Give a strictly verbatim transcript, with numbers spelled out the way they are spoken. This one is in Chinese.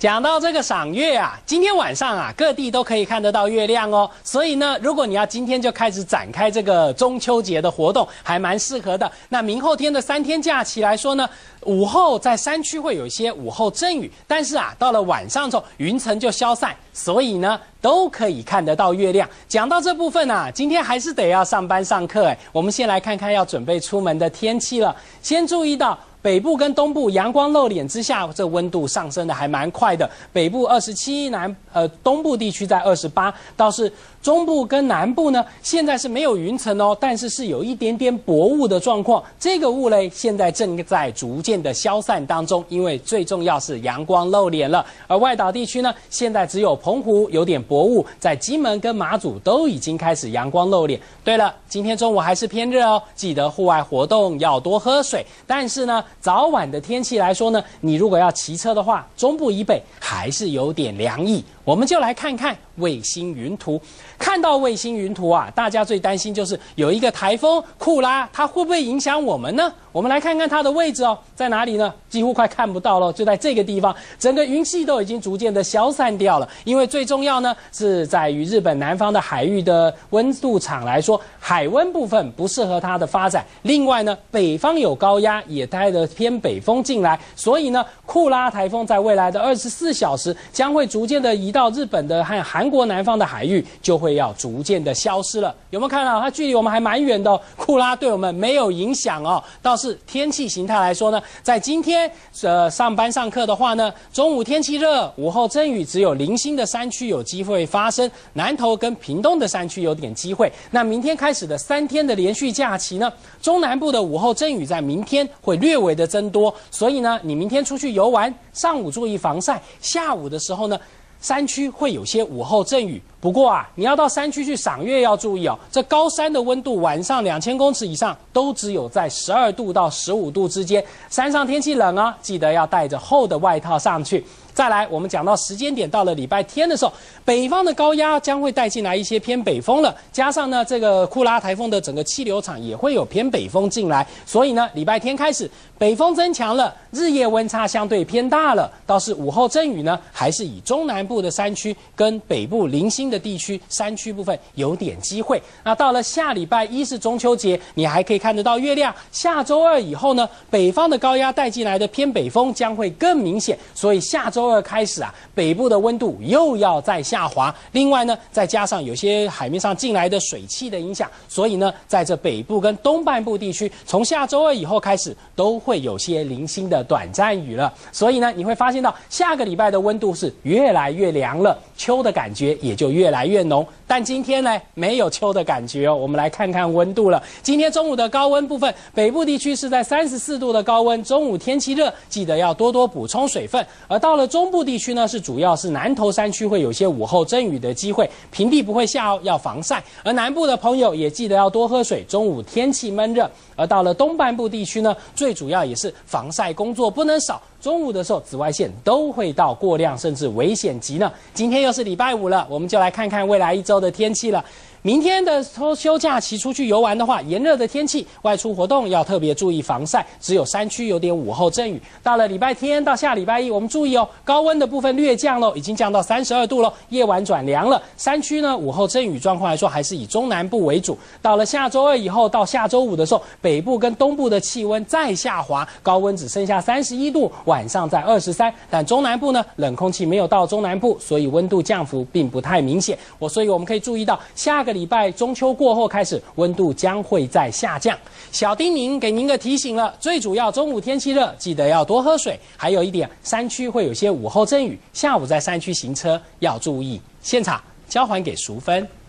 讲到这个赏月啊，今天晚上啊，各地都可以看得到月亮哦。所以呢，如果你要今天就开始展开这个中秋节的活动，还蛮适合的。那明后天的三天假期来说呢，午后在山区会有一些午后阵雨，但是啊，到了晚上之后，云层就消散，所以呢，都可以看得到月亮。讲到这部分啊，今天还是得要上班上课哎。我们先来看看要准备出门的天气了。先注意到，北部跟东部阳光露脸之下，这温度上升的还蛮快的。北部二十七，南呃东部地区在二十八，倒是中部跟南部呢，现在是没有云层哦，但是是有一点点薄雾的状况。这个雾嘞，现在正在逐渐的消散当中，因为最重要是阳光露脸了。而外岛地区呢，现在只有澎湖有点薄雾，在金门跟马祖都已经开始阳光露脸。对了，今天中午还是偏热哦，记得户外活动要多喝水。但是呢，早晚的天气来说呢，你如果要骑车的话，中部以北还是有点凉意。我们就来看看卫星云图。看到卫星云图啊，大家最担心就是有一个台风库拉，它会不会影响我们呢？我们来看看它的位置哦，在哪里呢？几乎快看不到了，就在这个地方，整个云系都已经逐渐的消散掉了。因为最重要呢，是在于日本南方的海域的温度场来说，海温部分不适合它的发展。另外呢，北方有高压，也带着偏北风进来，所以呢，库拉台风在未来的二十四小时将会逐渐的移到日本的和韩国南方的海域，就会要逐渐的消失了。有没有看到它距离我们还蛮远的哦？库拉对我们没有影响哦。倒是天气形态来说呢，在今天呃上班上课的话呢，中午天气热，午后阵雨，只有零星的山区有机会发生，南投跟屏东的山区有点机会。那明天开始的三天的连续假期呢，中南部的午后阵雨在明天会略微的增多，所以呢，你明天出去游玩，上午注意防晒，下午的时候呢，山区会有些午后阵雨。不过啊，你要到山区去赏月要注意哦，这高山的温度晚上两千公尺以上都只有在十二度到十五度之间，山上天气冷啊，记得要带着厚的外套上去。再来，我们讲到时间点，到了礼拜天的时候，北方的高压将会带进来一些偏北风了，加上呢，这个库拉台风的整个气流场也会有偏北风进来，所以呢，礼拜天开始北风增强了，日夜温差相对偏大了。倒是午后阵雨呢，还是以中南部的山区跟北部零星的地区山区部分有点机会。那到了下礼拜一是中秋节，你还可以看得到月亮。下周二以后呢，北方的高压带进来的偏北风将会更明显，所以下周二开始啊，北部的温度又要再下滑。另外呢，再加上有些海面上进来的水汽的影响，所以呢，在这北部跟东半部地区，从下周二以后开始都会有些零星的短暂雨了。所以呢，你会发现到下个礼拜的温度是越来越凉了，秋的感觉也就越来越浓。但今天呢，没有秋的感觉哦。我们来看看温度了。今天中午的高温部分，北部地区是在三十四度的高温，中午天气热，记得要多多补充水分。而到了中部地区呢，是主要是南投山区会有些午后阵雨的机会，平地不会下哦，要防晒。而南部的朋友也记得要多喝水，中午天气闷热。而到了东半部地区呢，最主要也是防晒工作不能少。中午的时候，紫外线都会到过量甚至危险级呢。今天又是礼拜五了，我们就来看看未来一周的天气了。明天的周休假期出去游玩的话，炎热的天气，外出活动要特别注意防晒，只有山区有点午后阵雨。到了礼拜天到下礼拜一，我们注意哦，高温的部分略降喽，已经降到三十二度喽，夜晚转凉了。山区呢，午后阵雨状况来说，还是以中南部为主。到了下周二以后到下周五的时候，北部跟东部的气温再下滑，高温只剩下三十一度，晚上在二十三。但中南部呢，冷空气没有到中南部，所以温度降幅并不太明显。我所以我们可以注意到，下个礼拜中秋过后开始，温度将会再下降。小叮咛给您个提醒了，最主要中午天气热，记得要多喝水。还有一点，山区会有些午后阵雨，下午在山区行车要注意。现场交还给淑芬。